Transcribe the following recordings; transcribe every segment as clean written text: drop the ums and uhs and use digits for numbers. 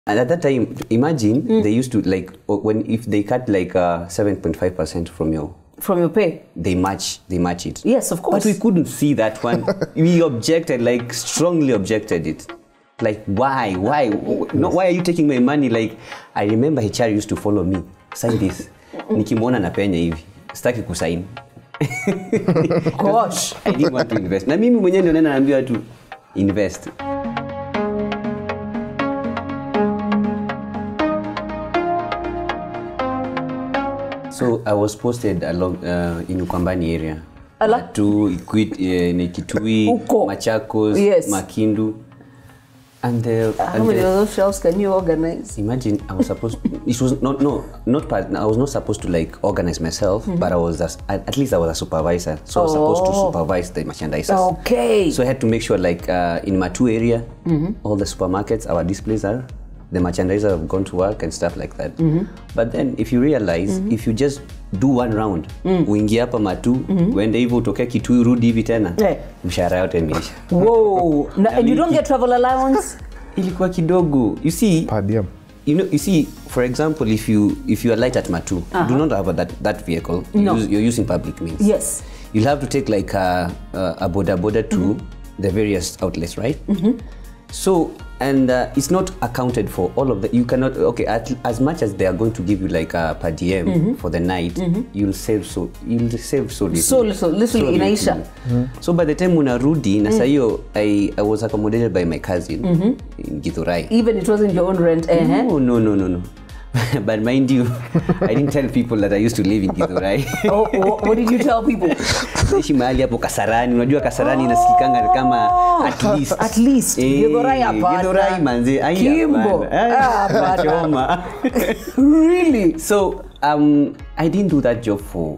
And at that time, imagine they used to like if they cut like 7.5% from your pay, they match it. Yes, of course. But we couldn't see that one. We objected, like strongly objected it. Like why? No, why are you taking my money? Like I remember HR used to follow me. Sign this. Nikimwona na penya hivi. Sitaki kusign. Gosh, I didn't want to invest. Na mimi mwenyewe ndio naambiwa tu invest. So I was posted along in Ukambani area. To Kitui, Machakos, yes. Makindu. And how many of those shelves can you organize? Imagine I was supposed it was I was not supposed to like organize myself, but I was at least I was a supervisor, so I was supposed to supervise the merchandisers. Okay. So I had to make sure like in Matu area, all the supermarkets, our displays are, the merchandisers have gone to work and stuff like that. But then if you realize, if you just do one round, uingie hapa Matu, uende hivyo utoke Kitui urudi hivi tena, mshahara yote imeisha. Whoa. And you don't get travel allowance? Ilikuwa kidogo. You see, per diem. You see, for example, if you are light at Matu, you do not have that vehicle. No. You're using public means. Yes. You'll have to take like a boda to the various outlets, right? So, and it's not accounted for all of the, you cannot, okay, as much as they are going to give you like a per diem for the night, you'll save so little. So little inaisha. So by the time unarudi, na sayo, I was accommodated by my cousin in Githurai. Even it wasn't your own rent? No. But mind you, I didn't tell people that I used to live in Githurai. What did you tell people? Naishi mahali hapo Kasarani. Unajua Kasarani inasikikanga kama at least. Githurai hapa. Githurai manze. Kimbo. Choma. Really? So I didn't do that job for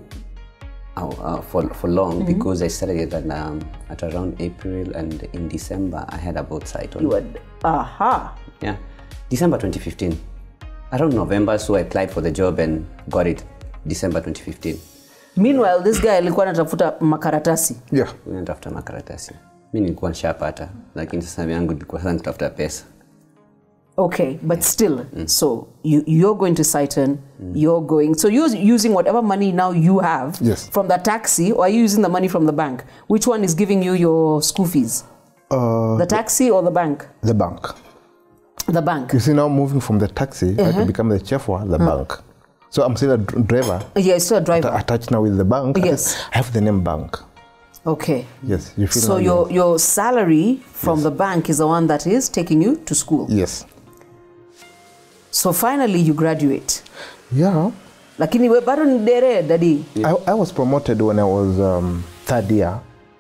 long because I started at around April, and in December I had about Cytonn. Yeah, December 2015. Around November, so I applied for the job and got it December 2015. Meanwhile, this guy alikuwa anatafuta makaratasi. Yeah. Anatafuta makaratasi. Mimi nilikuwa nishapata, lakini sasa yangu nilikuwa sana natafuta pesa. Okay, but still, so you're going to Cytonn, you're going, so you're using whatever money now you have from the taxi, or are you using the money from the bank? Which one is giving you your school fees? The taxi or the bank? The bank. The bank. You see, now moving from the taxi, I to become the chef for the bank. So I'm still a driver. Yeah, still a driver. Attached now with the bank. Yes. I have the name bank. Okay. Yes. You feel so your salary from the bank is the one that is taking you to school. Yes. So finally you graduate. Yeah. Lakini we bado ni dere, daddy. I was promoted when I was third year.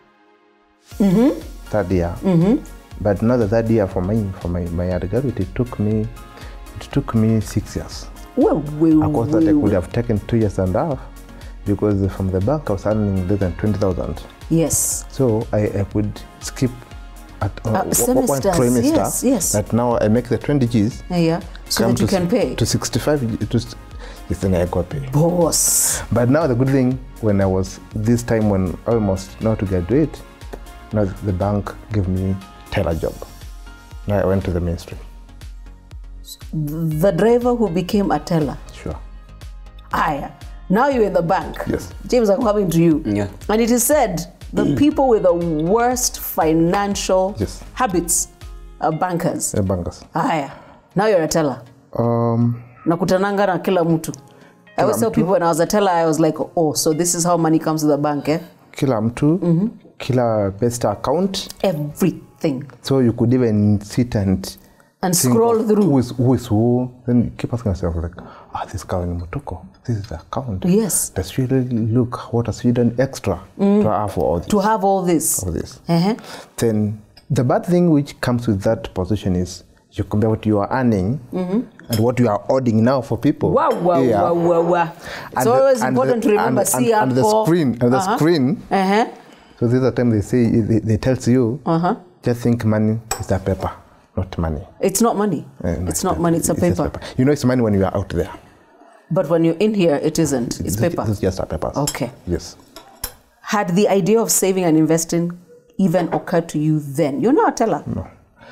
Third year. But now the third year for my undergraduate, it took me 6 years. A course that I could have taken 2 years and a half, because from the bank I was earning less than 20,000. Yes. So I could skip at one trimester. Yes. That now I make the 20 Gs. Yeah. So that you can pay. To 65, then I got pay. Boss. But now the good thing, when I was this time when almost now to graduate, now the bank gave me teller job. Now I went to the mainstream. The driver who became a teller. Sure. Now you're in the bank. Yes. James, I'm coming to you. Yeah. And it is said the people with the worst financial habits are bankers. Bankers. Now you're a teller. Nakutananga na kila mtu. I always tell people when I was a teller, I was like, oh, so this is how money comes to the bank, eh? Kila mtu, kila pesta account. Everything. So you could even sit and scroll through. Who is who? Then you keep asking yourself like, this Caroline Mutoko, this is the account. Yes. Does she really look, what has she done extra to have all this? To have all this. All this. Then the bad thing which comes with that position is you compare what you are earning and what you are ordering now for people. Wow. It's always important to remember and the screen. So this is the time they say, they tell you, just think money is a paper, not money. It's not money. It's not money, it's a paper. You know it's money when you are out there. But when you're in here, it isn't. It's paper. It's just a paper. Okay. Yes. Had the idea of saving and investing even occurred to you then? You're not a teller. No.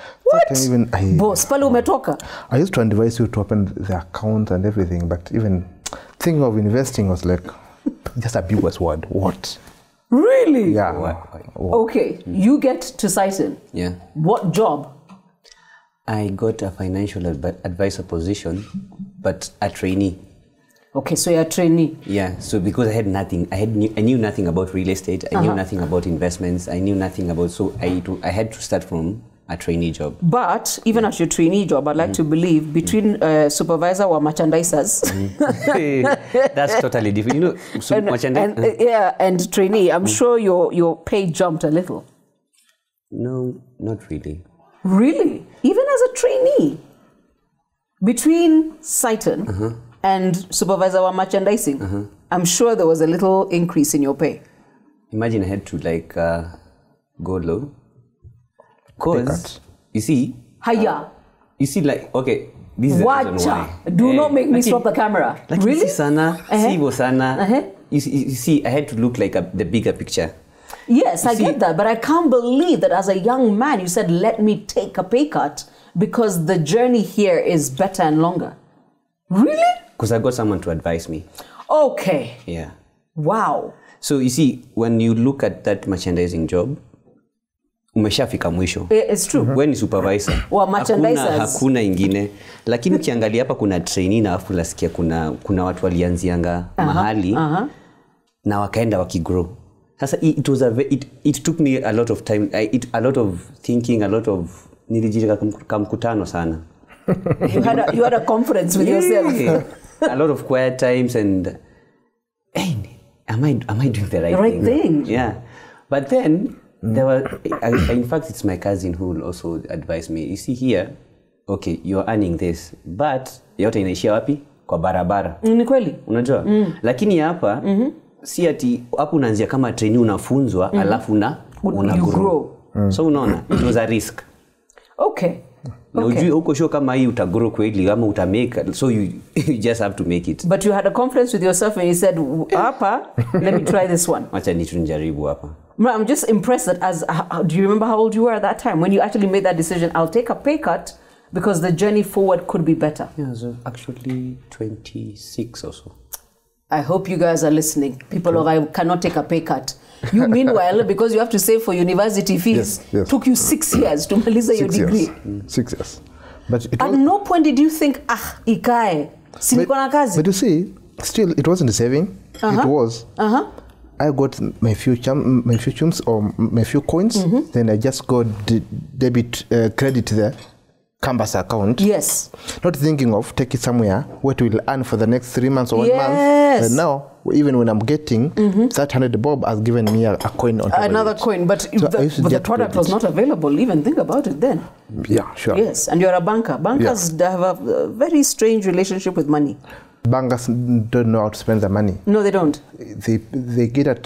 What? Boss, pale umetoka. I used to advise you to open the account and everything, but even thinking of investing was like just a big word. What? Really? Yeah. What? Okay, you get to Cytonn. Yeah. What job? I got a financial advisor position, but a trainee. Okay, so you're a trainee. Yeah, so because I had nothing, I knew nothing about real estate, I knew nothing about investments, I knew nothing about, so I had to start from a trainee job. But even at your trainee job, I'd like to believe between supervisor or merchandisers. That's totally different. You know, and trainee, I'm sure your pay jumped a little. No, not really. Really? Even as a trainee? Between Cytonn and supervisor or merchandising, I'm sure there was a little increase in your pay. Imagine I had to like go low. Because, you see... you see, like, okay, this is the reason why. Do not make me stop the camera. Like, really? You see, I had to look like the bigger picture. Yes, I get that, but I can't believe that as a young man, you said, let me take a pay cut because the journey here is better and longer. Really? Because I got someone to advise me. Okay. Yeah. Wow. So, you see, when you look at that merchandising job, umeshafika mwisho. It's true. Wewe ni supervisor. Wa merchandisers. Hakuna ingine. Lakini ukiangalia hapa kuna trainee na afu nasikia kuna watu walianzianga mahali na wakaenda wakigrow. Sasa it took me a lot of time, a lot of thinking, a lot of nilijirika kamkutano sana. You had a conference with yourself. A lot of quiet times and hey, am I doing the right thing? Yeah. But then there were, in fact, it's my cousin who will also advise me. You see here, okay, you're earning this, but yote inaishia wapi? Kwa barabara. Ni kweli. Unajua? Lakini hapa, si ati hapo unaanzia kama trainee unafunzwa, alafu you grow. So unaona, it was a risk. Okay. Na ujui huko show kama hii utagrow kweli kama utamake, so you just have to make it. But you had a conference with yourself and you said, hapa, let me try this one. Acha nijaribu hapa. I'm just impressed that do you remember how old you were at that time when you actually made that decision? I'll take a pay cut because the journey forward could be better. Yeah, so actually 26 or so. I hope you guys are listening. People of I cannot take a pay cut. You meanwhile, because you have to save for university fees, took you 6 years to maliza your degree. 6 years. But at no point did you think, ikae, siniko na kazi. But you see, still it wasn't saving. It was. I got my few chums or my few coins. Then I just got debit credit the Canvas account. Yes. Not thinking of take it somewhere what we'll earn for the next 3 months or 1 month. And now, even when I'm getting that 100 bob has given me a coin on top another coin, but so the product was not available. Even think about it then. Yeah, sure. Yes, and you're a banker. Bankers have a very strange relationship with money. Bankers don't know how to spend their money. No, they don't. They get at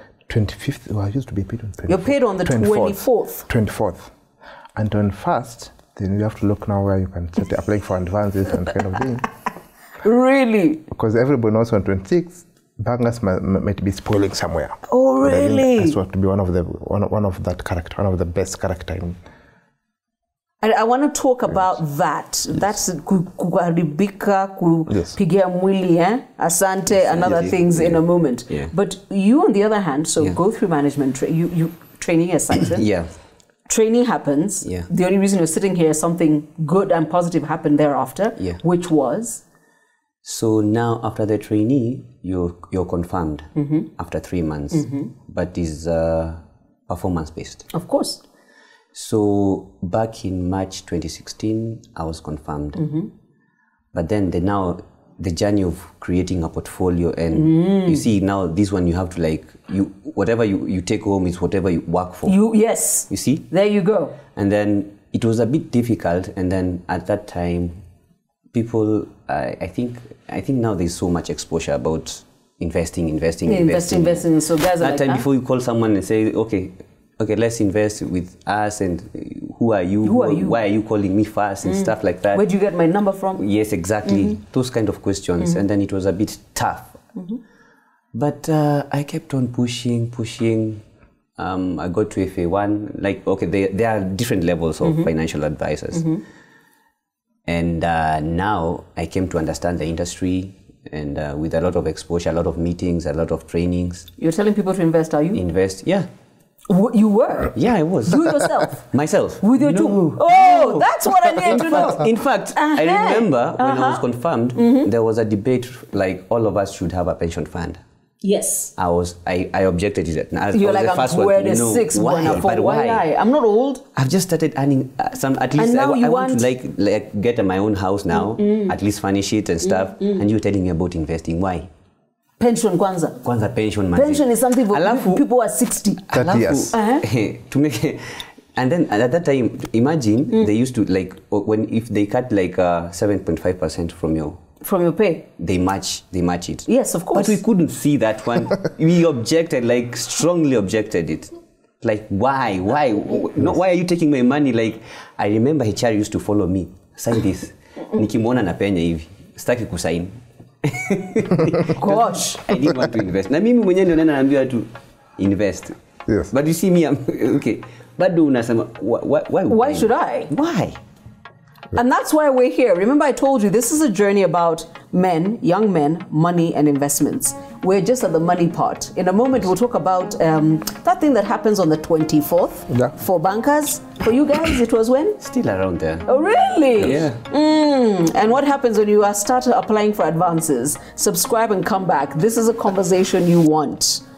25th. Well, I used to be paid on 24th. You're paid on the 24th. 24th. And on 1st, then you have to look now where you can start applying for advances and kind of thing. Really? Because everybody knows on 26th, bankers might be spoiling somewhere. Oh, really? That's what to be one of the best character. And I want to talk about that. That's kuharibika, kupigia mwili, asante, and other things in a moment. Yeah. But you, on the other hand, go through management. You training as Cytonn. Yeah. Training happens. Yeah. The only reason you're sitting here is something good and positive happened thereafter. Yeah. Which was? So now after the trainee, you're confirmed after 3 months, but is performance based. Of course. So back in March 2016, I was confirmed. But then the journey of creating a portfolio and you see now this one you have to whatever you take home is whatever you work for. Yes. You see? There you go. And then it was a bit difficult, and then at that time people I think now there's so much exposure about investing. So guys are that time before you call someone and say, okay, let's invest with us, and who are you? Why are you calling me first and stuff like that? Where do you get my number from? Yes, exactly. Those kind of questions. And then it was a bit tough. But I kept on pushing. I got to FA1. Like, okay, there are different levels of financial advisors. And now I came to understand the industry, and with a lot of exposure, a lot of meetings, a lot of trainings. You're telling people to invest, are you? Invest, yeah. You were? Yeah, I was. You yourself? Myself. With your two? Oh, that's what I need to know. In fact, I remember when I was confirmed, there was a debate like all of us should have a pension fund. Yes. I objected to that. You're like, I'm the six. Why? I'm not old. I've just started earning some, at least I want to like get my own house now, at least furnish it and stuff. And you're telling me about investing. Why? Pension kwanza. Kwanza pension. Pension is something for people who are 60. 30 years. To make, and then at that time, imagine they used to like, if they cut like 7.5% from your pay, they match it. Yes, of course. But we couldn't see that one. We objected, like strongly objected it. Like, why? No, why are you taking my money? Like, I remember HR used to follow me. Sign this. Nikimwona na penya hivi. Sitaki kusign. Gosh. I didn't want to invest. Na mimi mwenyewe ndio naambiwa to invest. Yes. But you see me, I'm okay. But do unasema why should I? Why? And that's why we're here. Remember, I told you this is a journey about men, young men, money, and investments. We're just at the money part. In a moment, we'll talk about that thing that happens on the 24th for bankers. For you guys, it was when? Still around there. Oh, really? Yeah. And what happens when you start applying for advances? Subscribe and come back. This is a conversation you want.